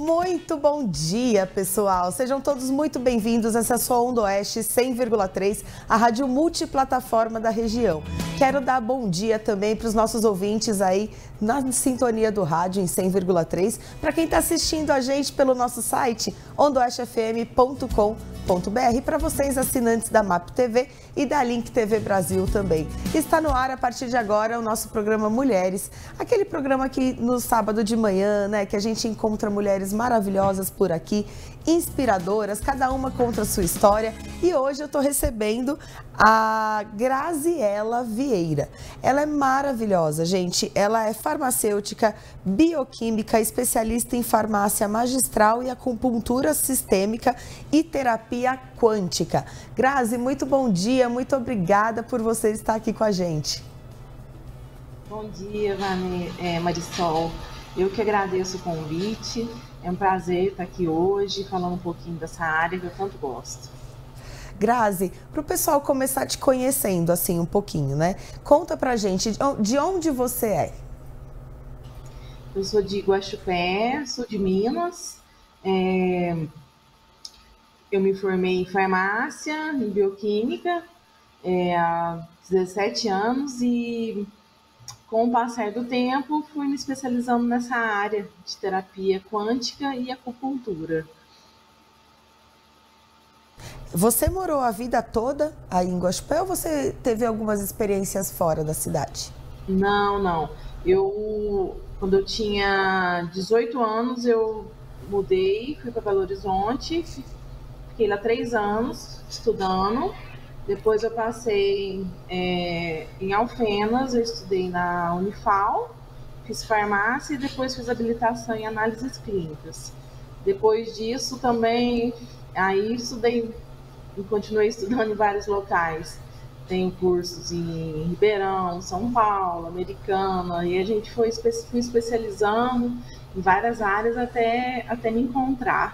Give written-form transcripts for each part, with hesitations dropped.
Muito bom dia, pessoal. Sejam todos muito bem-vindos. Essa é a sua Onda Oeste 100,3, a rádio multiplataforma da região. Quero dar bom dia também para os nossos ouvintes aí na sintonia do rádio em 100,3. Para quem está assistindo a gente pelo nosso site, ondoestfm.com.br, para vocês assinantes da MAP TV e da Link TV Brasil também. Está no ar a partir de agora o nosso programa Mulheres, aquele programa que no sábado de manhã, né, que a gente encontra mulheres maravilhosas por aqui, inspiradoras, cada uma conta a sua história. E hoje eu estou recebendo a Graziela Vieira. Ela é maravilhosa, gente. Ela é farmacêutica, bioquímica, especialista em farmácia magistral e acupuntura sistêmica e terapia quântica. Grazi, muito bom dia, muito obrigada por você estar aqui com a gente. Bom dia, Marisol. Eu que agradeço o convite. É um prazer estar aqui hoje falando um pouquinho dessa área que eu tanto gosto. Grazi, para o pessoal começar te conhecendo assim um pouquinho, né? Conta pra gente de onde você é. Eu sou de Guaxupé, sou de Minas. Eu me formei em farmácia, em bioquímica, há 17 anos e com o passar do tempo fui me especializando nessa área de terapia quântica e acupuntura. Você morou a vida toda aí em Guaxupé ou você teve algumas experiências fora da cidade? Não. Quando eu tinha 18 anos, eu mudei, fui para Belo Horizonte, fiquei lá 3 anos estudando. Depois eu passei em Alfenas, eu estudei na Unifal, fiz farmácia e depois fiz habilitação em análises clínicas. Depois disso também, aí estudei e continuei estudando em vários locais. Tenho cursos em Ribeirão, São Paulo, Americana, e a gente fui especializando em várias áreas até me encontrar.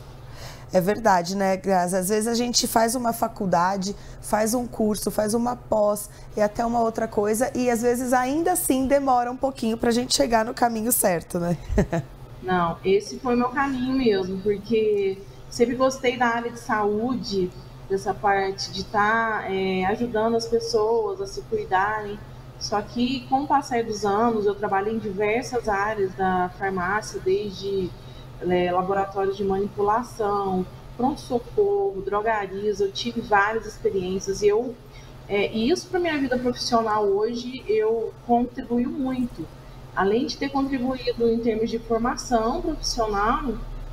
É verdade, né, Grazi? Às vezes a gente faz uma faculdade, faz um curso, faz uma pós e até uma outra coisa, e às vezes ainda assim demora um pouquinho para a gente chegar no caminho certo, né? Não, esse foi meu caminho mesmo, porque sempre gostei da área de saúde, dessa parte de estar ajudando as pessoas a se cuidarem. Só que com o passar dos anos, eu trabalhei em diversas áreas da farmácia, desde laboratórios de manipulação, pronto-socorro, drogarias. Eu tive várias experiências e isso para minha vida profissional hoje eu contribuí muito. Além de ter contribuído em termos de formação profissional,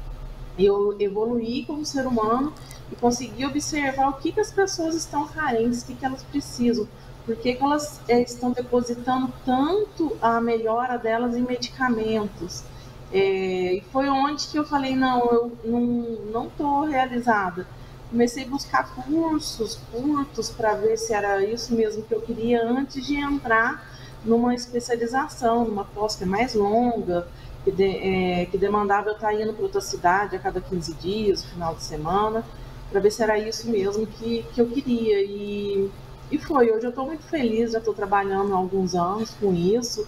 eu evoluí como ser humano e consegui observar o que as pessoas estão carentes, o que elas precisam, por que elas estão depositando tanto a melhora delas em medicamentos. E foi onde que eu falei, não, eu não estou realizada. Comecei a buscar cursos curtos para ver se era isso mesmo que eu queria antes de entrar numa especialização, numa pós que é mais longa, que demandava eu estar indo para outra cidade a cada 15 dias, final de semana, para ver se era isso mesmo que eu queria. E foi. Hoje eu estou muito feliz, já estou trabalhando há alguns anos com isso.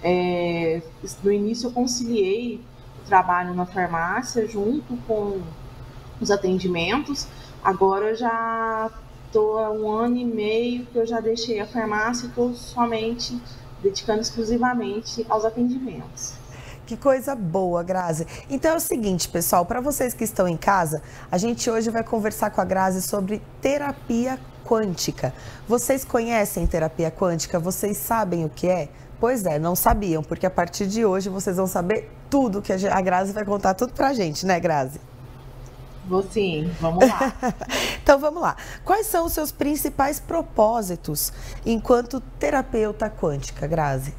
No início eu conciliei o trabalho na farmácia junto com os atendimentos. Agora eu já estou há 1 ano e meio que eu já deixei a farmácia e estou somente dedicando exclusivamente aos atendimentos. Que coisa boa, Grazi. Então é o seguinte, pessoal, para vocês que estão em casa, a gente hoje vai conversar com a Grazi sobre terapia quântica. Vocês conhecem terapia quântica? Vocês sabem o que é? Pois é, não sabiam, porque a partir de hoje vocês vão saber tudo que a Grazi vai contar tudo pra gente, né, Grazi? Vou sim, vamos lá. Então vamos lá. Quais são os seus principais propósitos enquanto terapeuta quântica, Grazi?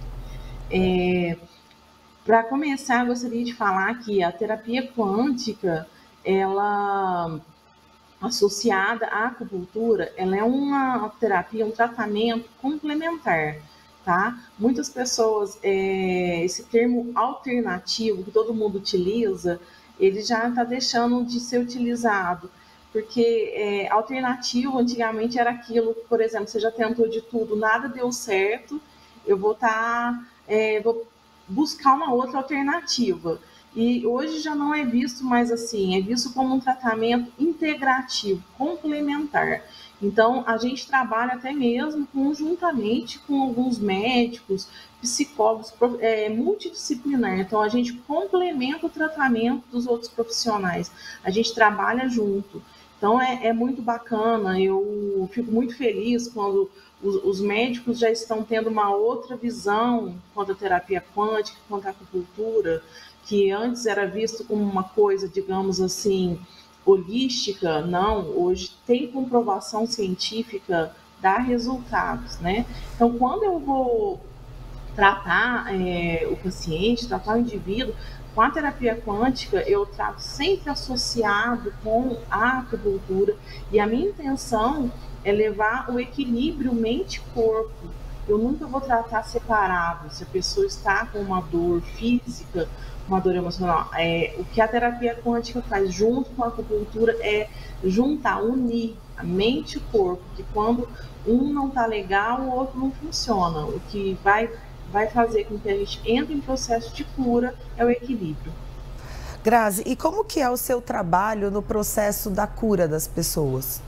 Para começar, eu gostaria de falar que a terapia quântica, ela associada à acupuntura, ela é uma terapia, um tratamento complementar, tá? Muitas pessoas, esse termo alternativo que todo mundo utiliza, ele já está deixando de ser utilizado, porque alternativo antigamente era aquilo, por exemplo, você já tentou de tudo, nada deu certo, eu vou buscar uma outra alternativa. E hoje já não é visto mais assim, é visto como um tratamento integrativo, complementar. Então, a gente trabalha até mesmo conjuntamente com alguns médicos, psicólogos, multidisciplinar. Então, a gente complementa o tratamento dos outros profissionais. A gente trabalha junto. Então, é muito bacana. Eu fico muito feliz quando os médicos já estão tendo uma outra visão quanto à terapia quântica, quanto à acupuntura, que antes era visto como uma coisa, digamos assim, holística. Não, hoje tem comprovação científica, dá resultados, né? Então, quando eu vou tratar o paciente, tratar o indivíduo, com a terapia quântica, eu trato sempre associado com a acupuntura, e a minha intenção é levar o equilíbrio mente-corpo. Eu nunca vou tratar separado, se a pessoa está com uma dor física, uma dor emocional. O que a terapia quântica faz junto com a acupuntura é juntar, unir a mente e o corpo, que quando um não está legal, o outro não funciona. O que vai fazer com que a gente entre em processo de cura é o equilíbrio. Grazi, e como que é o seu trabalho no processo da cura das pessoas?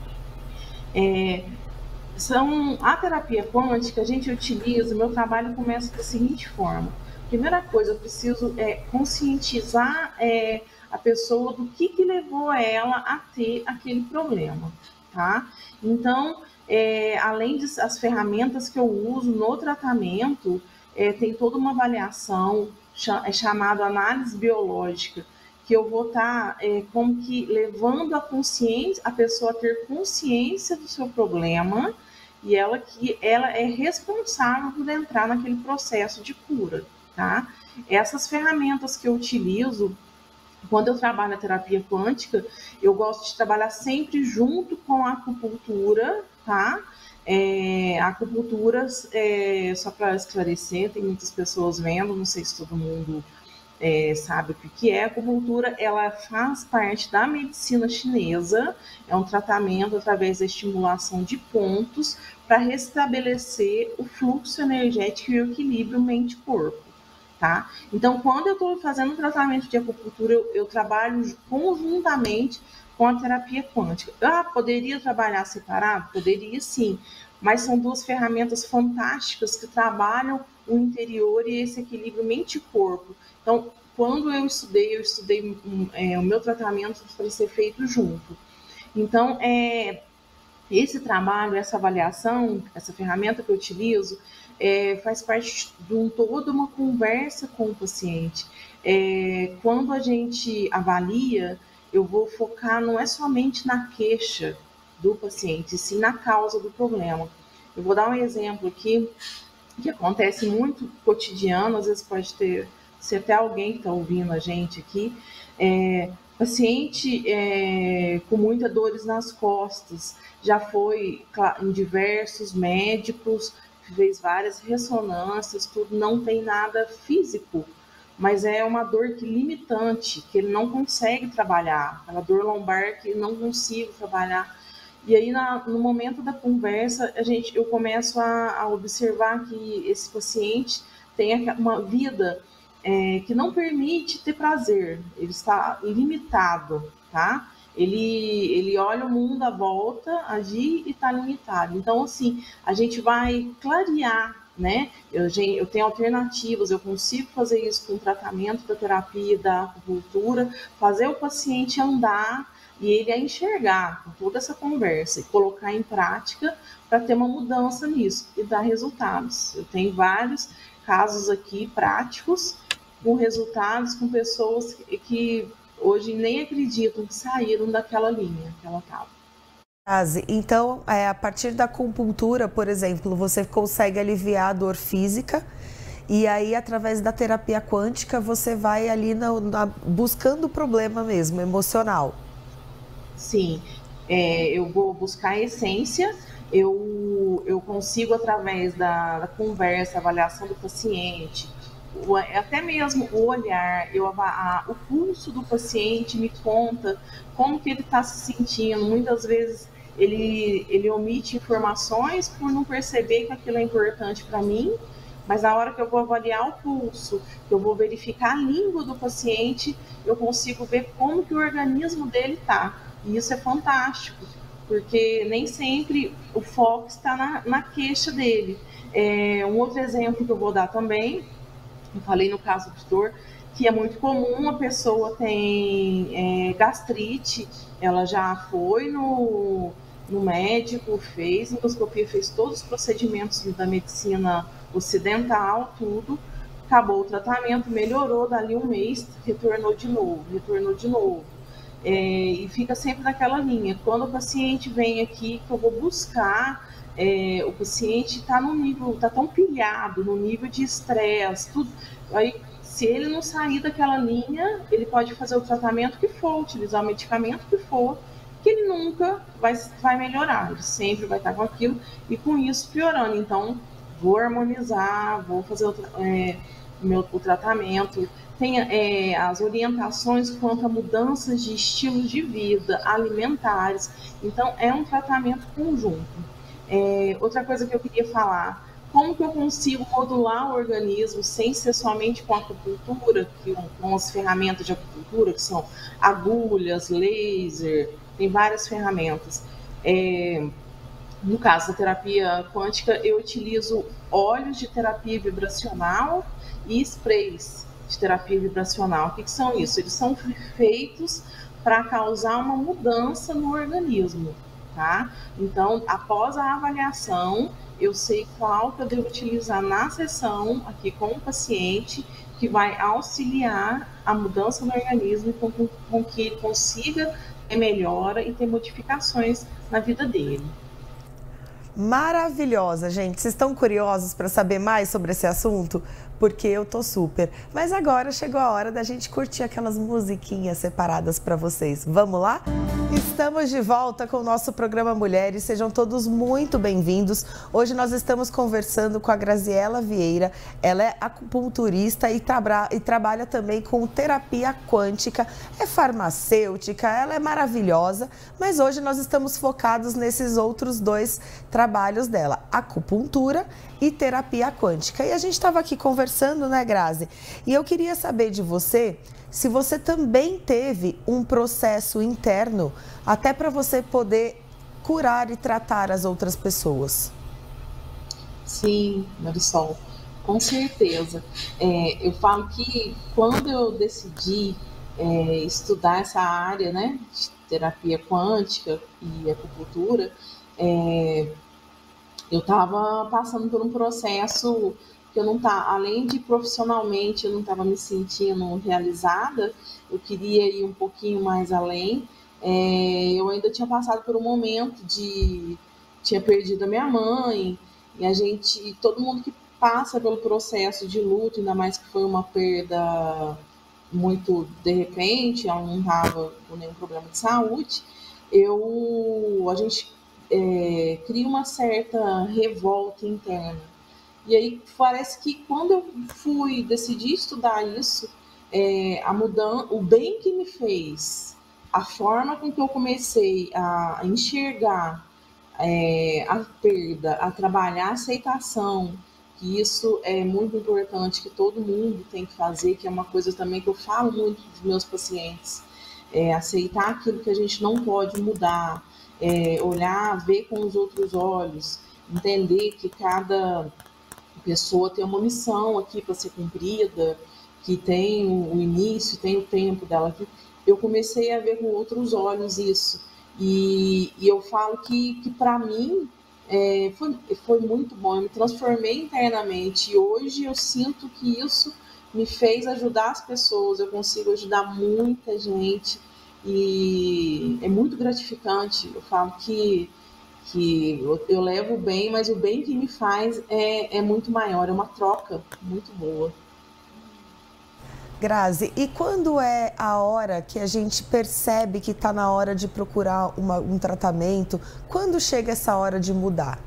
A terapia quântica, a gente utiliza, meu trabalho começa da seguinte forma. Primeira coisa, eu preciso conscientizar a pessoa do que levou ela a ter aquele problema, tá? Então, além das ferramentas que eu uso no tratamento, tem toda uma avaliação chamada análise biológica, que eu vou estar como que levando a pessoa a ter consciência do seu problema, e ela é responsável por entrar naquele processo de cura, tá? Essas ferramentas que eu utilizo quando eu trabalho na terapia quântica, eu gosto de trabalhar sempre junto com a acupuntura, tá? A acupuntura, só para esclarecer, tem muitas pessoas vendo, não sei se todo mundo sabe o que é. A acupuntura, ela faz parte da medicina chinesa, é um tratamento através da estimulação de pontos para restabelecer o fluxo energético e o equilíbrio mente-corpo, tá? Então, quando eu estou fazendo um tratamento de acupuntura, eu trabalho conjuntamente com a terapia quântica. Poderia trabalhar separado? Poderia sim, mas são duas ferramentas fantásticas que trabalham o interior e esse equilíbrio mente-corpo. Então, quando eu estudei o meu tratamento para ser feito junto. Então, esse trabalho, essa avaliação, essa ferramenta que eu utilizo, faz parte de toda uma conversa com o paciente. Quando a gente avalia, eu vou focar não é somente na queixa do paciente, sim na causa do problema. Eu vou dar um exemplo aqui, que acontece muito cotidiano, às vezes pode ser até alguém que está ouvindo a gente aqui, paciente com muitas dores nas costas, já foi em diversos médicos, fez várias ressonâncias, tudo, não tem nada físico, mas é uma dor limitante, que ele não consegue trabalhar, aquela dor lombar que não consigo trabalhar. E aí, no momento da conversa, eu começo a observar que esse paciente tem uma vida que não permite ter prazer, ele está limitado, tá? Ele olha o mundo à volta, agir e está limitado. Então, assim, a gente vai clarear, né? Eu tenho alternativas, eu consigo fazer isso com o tratamento da terapia da acupuntura, fazer o paciente andar e ele a enxergar com toda essa conversa e colocar em prática para ter uma mudança nisso e dar resultados. Eu tenho vários casos aqui práticos com resultados, com pessoas que hoje nem acreditam que saíram daquela linha que ela estava. Então, a partir da acupuntura, por exemplo, você consegue aliviar a dor física e aí, através da terapia quântica, você vai ali buscando o problema mesmo, emocional. Sim, eu vou buscar a essência, eu consigo, através da conversa, avaliação do paciente, até mesmo o olhar, o pulso do paciente me conta como que ele está se sentindo. Muitas vezes ele omite informações por não perceber que aquilo é importante para mim, mas na hora que eu vou avaliar o pulso, que eu vou verificar a língua do paciente, eu consigo ver como que o organismo dele está. E isso é fantástico, porque nem sempre o foco está na queixa dele. Um outro exemplo que eu vou dar também, eu falei no caso do dor, que é muito comum, uma pessoa tem gastrite, ela já foi no médico, fez endoscopia, fez todos os procedimentos da medicina ocidental, tudo, acabou o tratamento, melhorou, dali um mês, retornou de novo. E fica sempre naquela linha. Quando o paciente vem aqui, que eu vou buscar, o paciente está no nível, está tão pilhado, no nível de estresse, tudo. Aí, se ele não sair daquela linha, ele pode fazer o tratamento que for, utilizar o medicamento que for, que ele nunca vai melhorar, ele sempre vai estar com aquilo e com isso piorando. Então, vou harmonizar, vou fazer o tratamento. Tem as orientações quanto a mudanças de estilos de vida, alimentares. Então, é um tratamento conjunto. Outra coisa que eu queria falar, como que eu consigo modular o organismo sem ser somente com a acupuntura, com as ferramentas de acupuntura, que são agulhas, laser, tem várias ferramentas. No caso da terapia quântica, eu utilizo óleos de terapia vibracional e sprays de terapia vibracional. O que são isso? Eles são feitos para causar uma mudança no organismo, tá? Então, após a avaliação, eu sei qual que eu devo utilizar na sessão aqui com o paciente, que vai auxiliar a mudança no organismo com que ele consiga ter melhora e ter modificações na vida dele. Maravilhosa, gente. Vocês estão curiosos para saber mais sobre esse assunto? Porque eu tô super. Mas agora chegou a hora da gente curtir aquelas musiquinhas separadas para vocês. Vamos lá? Estamos de volta com o nosso programa Mulheres. Sejam todos muito bem-vindos. Hoje nós estamos conversando com a Graziela Vieira. Ela é acupunturista e trabalha também com terapia quântica. É farmacêutica, ela é maravilhosa. Mas hoje nós estamos focados nesses outros dois trabalhos dela, acupuntura e terapia quântica. E a gente estava aqui conversando, né, Grazi? E eu queria saber de você se você também teve um processo interno até para você poder curar e tratar as outras pessoas. Sim, Marisol, com certeza. Eu falo que quando eu decidi estudar essa área, né, de terapia quântica e acupuntura, eu estava passando por um processo que eu não tá, além de profissionalmente eu não estava me sentindo realizada, eu queria ir um pouquinho mais além. Eu ainda tinha passado por um momento tinha perdido a minha mãe, e todo mundo que passa pelo processo de luto, ainda mais que foi uma perda muito de repente, ela não estava com nenhum problema de saúde, a gente cria uma certa revolta interna. E aí parece que quando eu decidi estudar isso, o bem que me fez, a forma com que eu comecei a enxergar a perda, a trabalhar a aceitação, que isso é muito importante, que todo mundo tem que fazer, que é uma coisa também que eu falo muito dos meus pacientes, aceitar aquilo que a gente não pode mudar, olhar, ver com os outros olhos, entender que cada pessoa tem uma missão aqui para ser cumprida, que tem o início, tem o tempo dela aqui. Eu comecei a ver com outros olhos isso. E eu falo que para mim foi muito bom. Eu me transformei internamente e hoje eu sinto que isso me fez ajudar as pessoas. Eu consigo ajudar muita gente e é muito gratificante. Eu falo que eu levo bem, mas o bem que me faz é muito maior, é uma troca muito boa. Grazi, e quando é a hora que a gente percebe que está na hora de procurar um tratamento? Quando chega essa hora de mudar?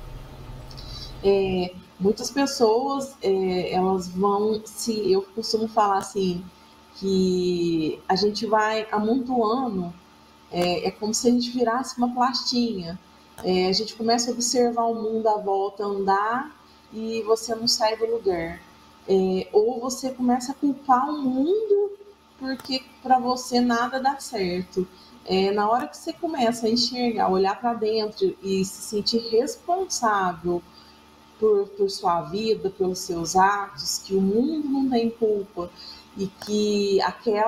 Muitas pessoas, elas vão eu costumo falar assim, que a gente vai amontoando, é como se a gente virasse uma plastinha. A gente começa a observar o mundo à volta, andar e você não sai do lugar. Ou você começa a culpar o mundo porque para você nada dá certo. Na hora que você começa a enxergar, olhar para dentro e se sentir responsável por sua vida, pelos seus atos, que o mundo não tem culpa e que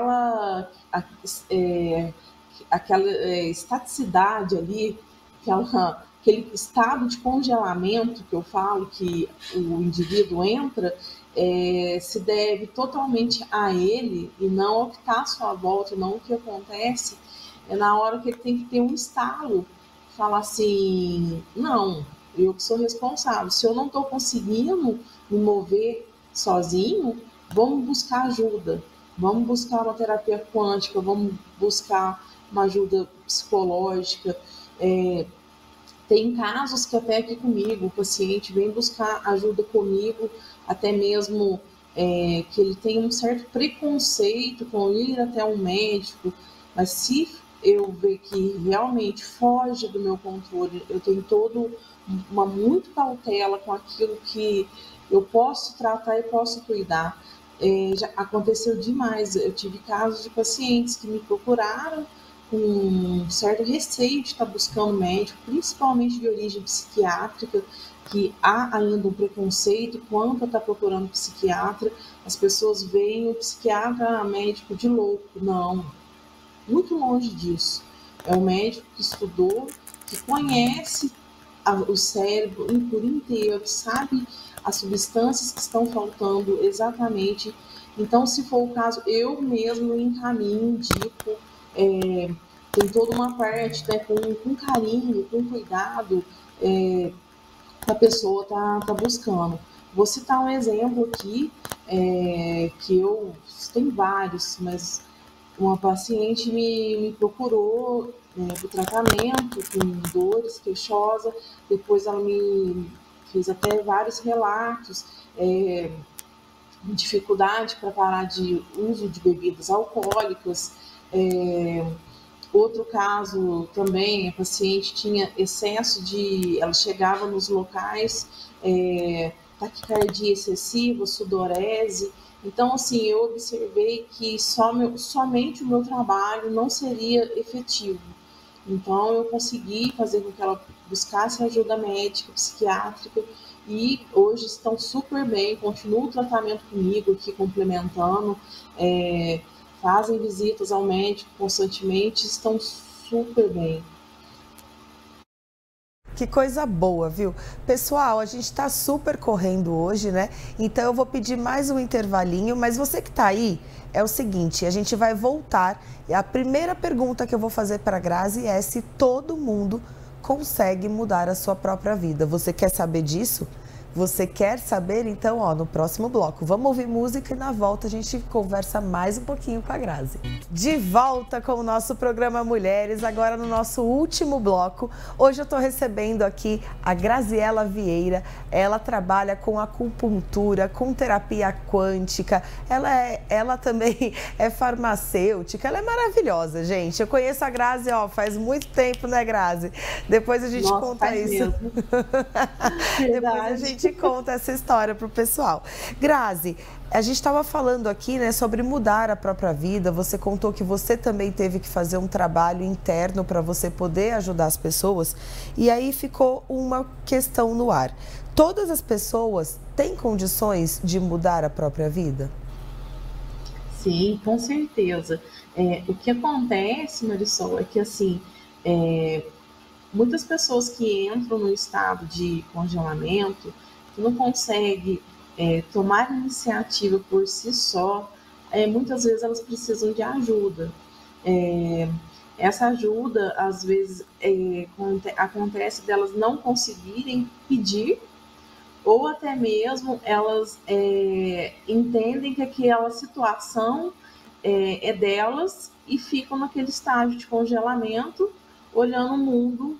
aquela estaticidade ali, aquele estado de congelamento que eu falo que o indivíduo entra, se deve totalmente a ele e não ao que está à sua volta, não o que acontece, na hora que ele tem que ter um estalo, falar assim, não, eu que sou responsável, se eu não estou conseguindo me mover sozinho, vamos buscar ajuda, vamos buscar uma terapia quântica, vamos buscar uma ajuda psicológica. Tem casos que até aqui comigo, o paciente vem buscar ajuda comigo, até mesmo que ele tem um certo preconceito com ir até um médico, mas se eu ver que realmente foge do meu controle, eu tenho uma muito cautela com aquilo que eu posso tratar e posso cuidar. Já aconteceu demais, eu tive casos de pacientes que me procuraram com um certo receio de estar buscando médico, principalmente de origem psiquiátrica, que há ainda um preconceito quanto a estar procurando psiquiatra. As pessoas veem o psiquiatra médico de louco. Não, muito longe disso. É um médico que estudou, que conhece o cérebro por inteiro, sabe as substâncias que estão faltando exatamente. Então, se for o caso, eu mesmo encaminho, indico, tem toda uma parte, né, com carinho, com cuidado, que a pessoa tá buscando. Vou citar um exemplo aqui, que tem vários, mas uma paciente me procurou para o tratamento com dores, queixosa, depois ela me fez até vários relatos, dificuldade para parar de uso de bebidas alcoólicas. Outro caso também, a paciente tinha excesso ela chegava nos locais, taquicardia excessiva, sudorese. Então, assim, eu observei que somente o meu trabalho não seria efetivo. Então, eu consegui fazer com que ela buscasse ajuda médica, psiquiátrica, e hoje estão super bem, continuam o tratamento comigo aqui, complementando, fazem visitas ao médico constantemente, estão super bem. Que coisa boa, viu? Pessoal, a gente está super correndo hoje, né? Então eu vou pedir mais um intervalinho, mas você que está aí, é o seguinte, a gente vai voltar e a primeira pergunta que eu vou fazer para a Grazi é se todo mundo consegue mudar a sua própria vida. Você quer saber disso? Você quer saber? Então, no próximo bloco, vamos ouvir música e na volta a gente conversa mais um pouquinho com a Grazi. De volta com o nosso programa Mulheres, agora no nosso último bloco. Hoje eu estou recebendo aqui a Graziela Vieira. Ela trabalha com acupuntura, com terapia quântica. Ela também é farmacêutica. Ela é maravilhosa, gente. Eu conheço a Grazi, faz muito tempo, né, Grazi? Depois a gente conta isso. Depois a gente conta essa história pro pessoal. Grazi, a gente estava falando aqui, né, sobre mudar a própria vida. Você contou que você também teve que fazer um trabalho interno para você poder ajudar as pessoas. E aí ficou uma questão no ar. Todas as pessoas têm condições de mudar a própria vida? Sim, com certeza. O que acontece, Marisol, é que assim, muitas pessoas que entram no estado de congelamento, que não conseguem tomar iniciativa por si só, muitas vezes elas precisam de ajuda. Essa ajuda, às vezes, acontece delas não conseguirem pedir, ou até mesmo elas entendem que aquela situação é delas e ficam naquele estágio de congelamento, olhando o mundo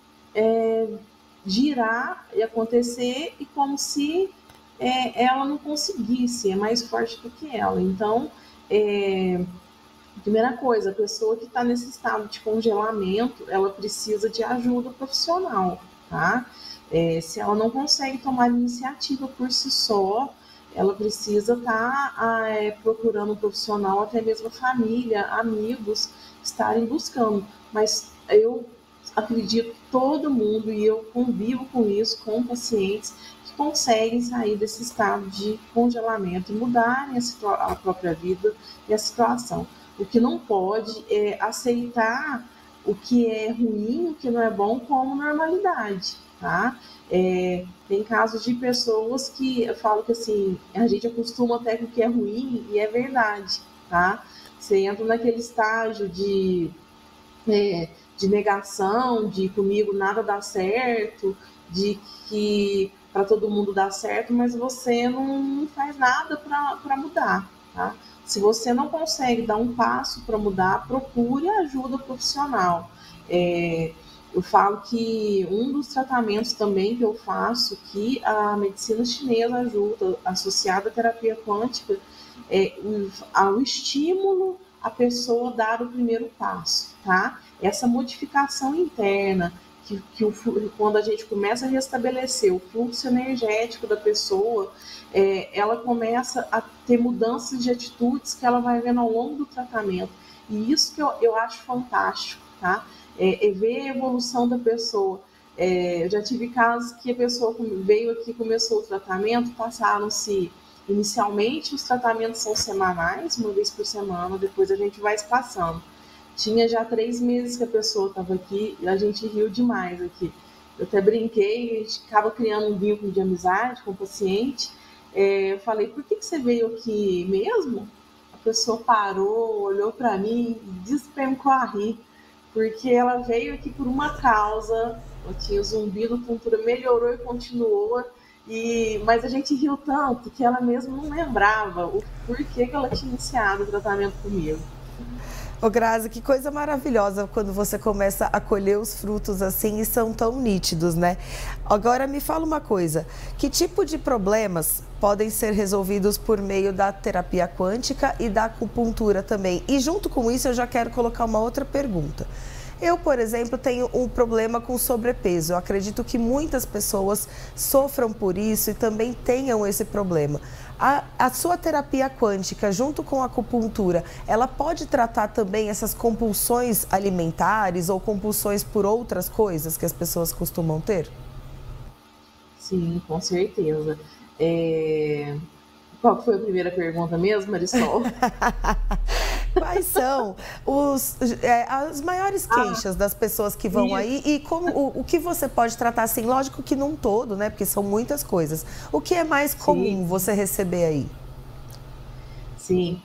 girar e acontecer, e como se ela não conseguisse, é mais forte do que ela. Então, primeira coisa, a pessoa que está nesse estado de congelamento, ela precisa de ajuda profissional, tá? Se ela não consegue tomar iniciativa por si só, ela precisa estar procurando um profissional, até mesmo a família, amigos, estarem buscando. Mas eu acredito que todo mundo, e eu convivo com isso, com pacientes, que conseguem sair desse estado de congelamento e mudarem a própria vida e a situação. O que não pode é aceitar o que é ruim, o que não é bom, como normalidade, tá? Tem casos de pessoas que eu falo que assim, a gente acostuma até com o que é ruim, e é verdade, tá? Você entra naquele estágio de negação, de comigo nada dá certo, de que para todo mundo dá certo, mas você não faz nada para mudar, tá? Se você não consegue dar um passo para mudar, procure ajuda profissional. Eu falo que um dos tratamentos também que eu faço, que a medicina chinesa ajuda, associada à terapia quântica, ao estímulo a pessoa dar o primeiro passo, tá? Essa modificação interna, quando a gente começa a restabelecer o fluxo energético da pessoa, ela começa a ter mudanças de atitudes que ela vai vendo ao longo do tratamento. E isso que eu acho fantástico, tá? Ver a evolução da pessoa. Eu já tive casos que a pessoa veio aqui, começou o tratamento, passaram-se. Inicialmente, os tratamentos são semanais, uma vez por semana, depois a gente vai espaçando. Tinha já 3 meses que a pessoa estava aqui e a gente riu demais aqui. Eu até brinquei, a gente acaba criando um vínculo de amizade com o paciente. Eu falei, por que você veio aqui mesmo? A pessoa parou, olhou para mim e despencou a rir, porque ela veio aqui por uma causa, ela tinha zumbido, a tontura melhorou e continuou. Mas a gente riu tanto que ela mesma não lembrava o porquê que ela tinha iniciado o tratamento comigo. Ô Grazi, que coisa maravilhosa quando você começa a colher os frutos assim e são tão nítidos, né? Agora me fala uma coisa, que tipo de problemas podem ser resolvidos por meio da terapia quântica e da acupuntura também? E junto com isso eu já quero colocar uma outra pergunta. Eu, por exemplo, tenho um problema com sobrepeso. Eu acredito que muitas pessoas sofram por isso e também tenham esse problema. A sua terapia quântica, junto com a acupuntura, ela pode tratar também essas compulsões alimentares ou compulsões por outras coisas que as pessoas costumam ter? Sim, com certeza. Qual foi a primeira pergunta mesmo, Marisol? Quais são as maiores queixas das pessoas que vão aí e como o que você pode tratar assim? Lógico que num todo, né? Porque são muitas coisas. O que é mais comum você receber aí? Sim.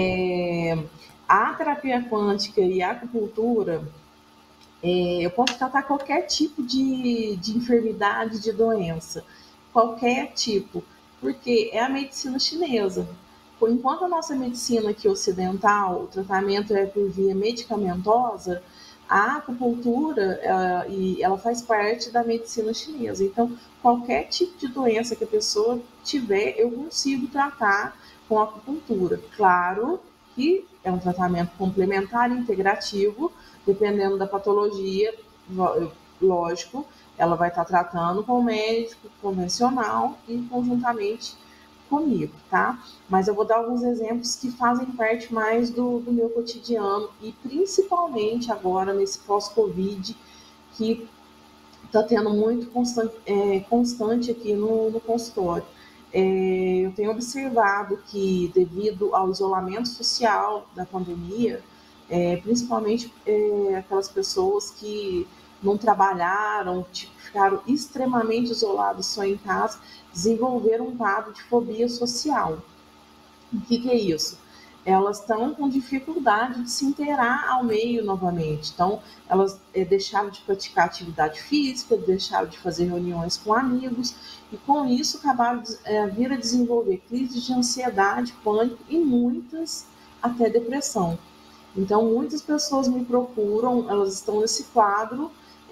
A terapia quântica e a acupuntura, eu posso tratar qualquer tipo de enfermidade, de doença. Qualquer tipo. Porque é a medicina chinesa. Enquanto a nossa medicina aqui ocidental, o tratamento é por via medicamentosa, a acupuntura ela faz parte da medicina chinesa. Então, qualquer tipo de doença que a pessoa tiver, eu consigo tratar com a acupuntura. Claro que é um tratamento complementar, integrativo, dependendo da patologia, lógico, ela vai estar tratando com o médico convencional e conjuntamente comigo, tá? Mas eu vou dar alguns exemplos que fazem parte mais do meu cotidiano e principalmente agora nesse pós-Covid, que está tendo muito constante aqui no consultório. Eu tenho observado que devido ao isolamento social da pandemia, principalmente aquelas pessoas que não trabalharam, ficaram extremamente isolados só em casa, desenvolveram um quadro de fobia social. O que é isso? Elas estão com dificuldade de se inteirar ao meio novamente. Então, elas deixaram de praticar atividade física, deixaram de fazer reuniões com amigos, e com isso acabaram vir a desenvolver crises de ansiedade, pânico e muitas até depressão. Então, muitas pessoas me procuram, elas estão nesse quadro.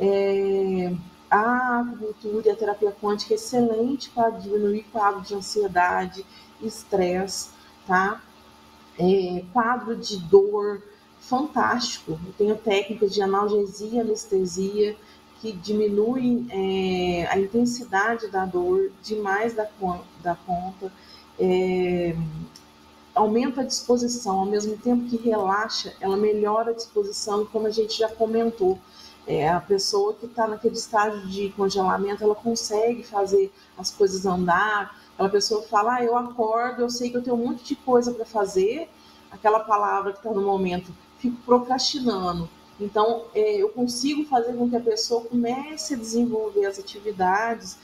A acupuntura e a terapia quântica é excelente para diminuir quadro de ansiedade, estresse, tá? Quadro de dor, fantástico. Eu tenho técnicas de analgesia, anestesia, que diminuem a intensidade da dor demais da conta, aumenta a disposição, ao mesmo tempo que relaxa, ela melhora a disposição, como a gente já comentou. A pessoa que está naquele estágio de congelamento, ela consegue fazer as coisas andar, aquela pessoa fala, eu acordo, eu sei que eu tenho um monte de coisa para fazer, aquela palavra que está no momento, fico procrastinando. Então, eu consigo fazer com que a pessoa comece a desenvolver as atividades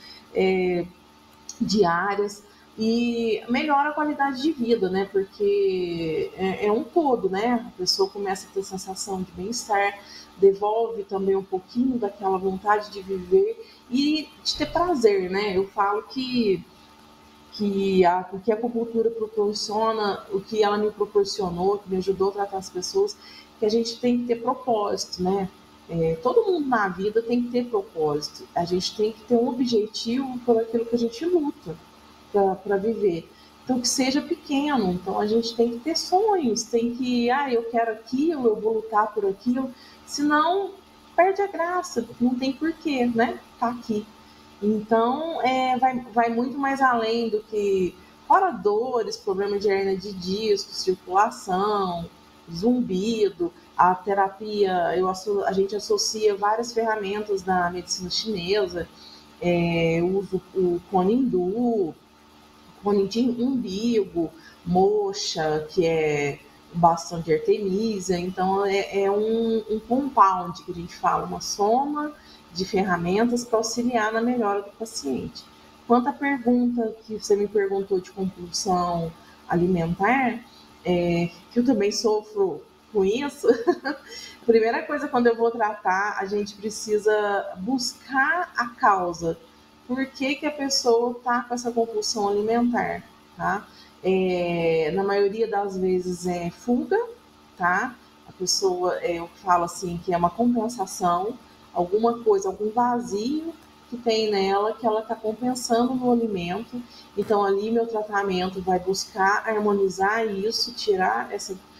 diárias e melhora a qualidade de vida, né? Porque é um todo, né? A pessoa começa a ter sensação de bem-estar, devolve também um pouquinho daquela vontade de viver e de ter prazer, né? Eu falo que o que a acupuntura proporciona, o que ela me proporcionou, que me ajudou a tratar as pessoas, que a gente tem que ter propósito, né? Todo mundo na vida tem que ter propósito. A gente tem que ter um objetivo por aquilo que a gente luta para viver. Então, que seja pequeno. Então, a gente tem que ter sonhos, tem que, eu quero aquilo, eu vou lutar por aquilo. Senão, perde a graça, não tem porquê, né? Tá aqui. Então, vai muito mais além do que fora dores, problemas de hernia de disco, circulação, zumbido. A terapia, a gente associa várias ferramentas da medicina chinesa, uso o cone hindu, cone de umbigo, moxa, que é o bastão de Artemisia. Então, é um compound que a gente fala, uma soma de ferramentas para auxiliar na melhora do paciente. Quanto à pergunta que você me perguntou de compulsão alimentar, que eu também sofro com isso, a primeira coisa, quando eu vou tratar, a gente precisa buscar a causa. Por que a pessoa está com essa compulsão alimentar, tá? Na maioria das vezes é fuga, tá? A pessoa, eu falo assim, que é uma compensação, alguma coisa, algum vazio que tem nela, que ela está compensando no alimento. Então, ali, meu tratamento vai buscar harmonizar isso, tirar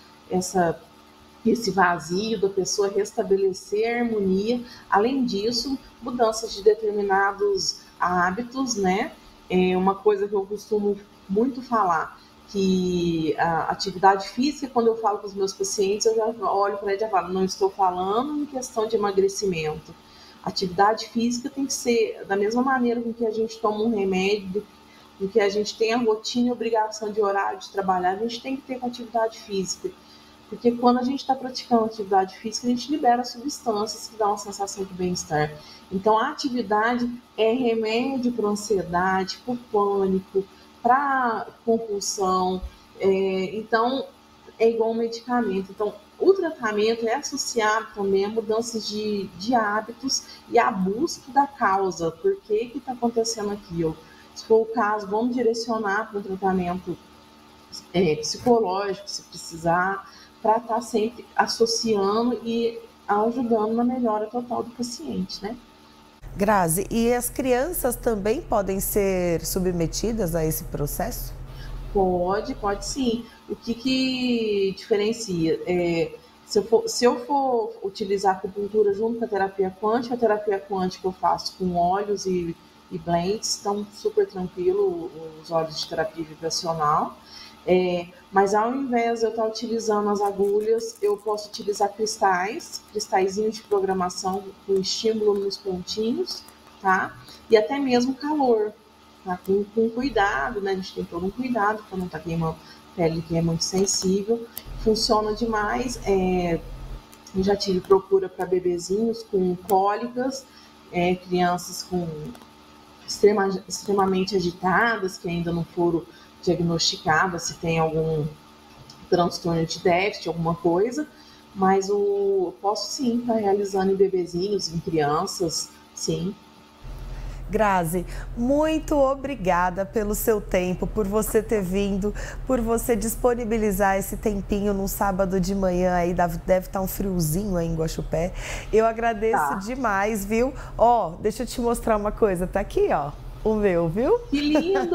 esse vazio da pessoa, restabelecer a harmonia. Além disso, mudanças de determinados hábitos, né? Uma coisa que eu costumo muito falar, que a atividade física, quando eu falo com os meus pacientes, eu já olho para ele e já falo, não estou falando em questão de emagrecimento. Atividade física tem que ser da mesma maneira com que a gente toma um remédio, com que a gente tem a rotina e obrigação de horário de trabalhar, a gente tem que ter com atividade física. Porque quando a gente está praticando atividade física, a gente libera substâncias que dão uma sensação de bem-estar. Então, a atividade é remédio para ansiedade, para pânico, para compulsão. Então, é igual um medicamento. Então, o tratamento é associado também a mudanças de hábitos e a busca da causa. Por que está acontecendo aquilo? Se for o caso, vamos direcionar para um tratamento psicológico, se precisar, para estar sempre associando e ajudando na melhora total do paciente, né? Grazi, e as crianças também podem ser submetidas a esse processo? Pode sim. O que diferencia? Se eu for utilizar a acupuntura junto com a terapia quântica eu faço com óleos e blends, estão super tranquilo os óleos de terapia vibracional. Mas ao invés de eu estar utilizando as agulhas, eu posso utilizar cristalzinhos de programação com estímulo nos pontinhos, tá? E até mesmo calor, tá? Com cuidado, né? A gente tem todo um cuidado para não estar queimando pele que é muito sensível. Funciona demais. Eu já tive procura para bebezinhos com cólicas, crianças com extremamente agitadas, que ainda não foram diagnosticada, se tem algum transtorno de déficit, alguma coisa, mas eu posso sim estar realizando em bebezinhos, em crianças, sim. Grazi, muito obrigada pelo seu tempo, por você ter vindo, por você disponibilizar esse tempinho num sábado de manhã aí, deve estar um friozinho aí em Guaxupé. Eu agradeço demais, viu? Deixa eu te mostrar uma coisa, tá aqui, ó. O meu, viu? Que lindo!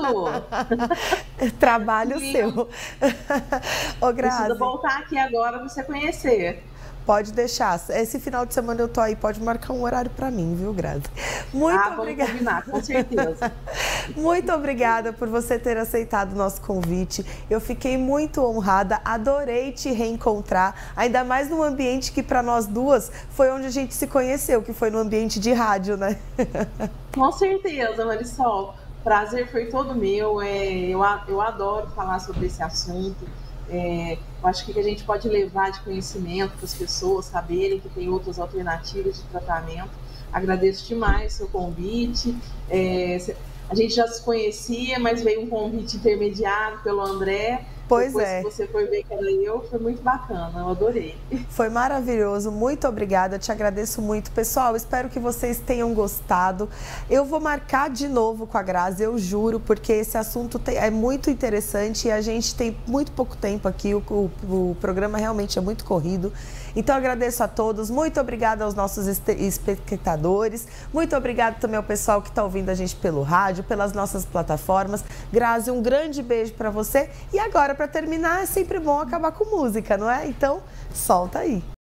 Trabalho seu. Ô, Grazi, precisa voltar aqui agora para você conhecer. Pode deixar. Esse final de semana eu tô aí, pode marcar um horário para mim, viu, Grazi? Muito obrigada. Vamos combinar, com certeza. Muito obrigada por você ter aceitado o nosso convite. Eu fiquei muito honrada, adorei te reencontrar, ainda mais num ambiente que para nós duas foi onde a gente se conheceu, que foi no ambiente de rádio, né? Com certeza, Marisol. Prazer foi todo meu. Eu adoro falar sobre esse assunto. Eu acho que a gente pode levar de conhecimento para as pessoas saberem que tem outras alternativas de tratamento. Agradeço demais o seu convite. A gente já se conhecia, mas veio um convite intermediário pelo André. Pois Depois é. que você foi ver que era eu, foi muito bacana, eu adorei. Foi maravilhoso, muito obrigada, te agradeço muito. Pessoal, espero que vocês tenham gostado. Eu vou marcar de novo com a Grazi, eu juro, porque esse assunto é muito interessante e a gente tem muito pouco tempo aqui, o programa realmente é muito corrido. Então, agradeço a todos, muito obrigada aos nossos espectadores, muito obrigada também ao pessoal que está ouvindo a gente pelo rádio, pelas nossas plataformas. Grazi, um grande beijo para você. E agora, para terminar, é sempre bom acabar com música, não é? Então, solta aí.